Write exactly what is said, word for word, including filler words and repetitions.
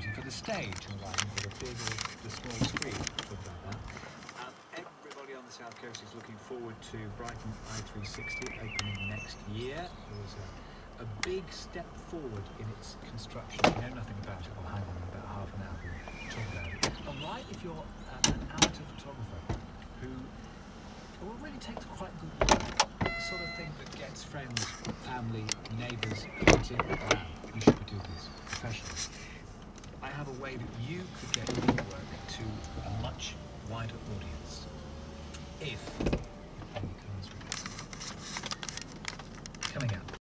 writing for the stage or writing for the big or the small screen. Talk about that. Um, everybody on the South Coast is looking forward to Brighton I three sixty opening next year. There was a, a big step forward in its construction. If you know nothing about it, I'll hang on in about half an hour and talk about it. And right, if you're uh, an amateur photographer who will really takes quite good work, the sort of thing that gets friends, family, neighbours thinking, wow, you should be doing this professionally. I have a way that you could get your work to a much wider audience if you play the cards with us. Coming up.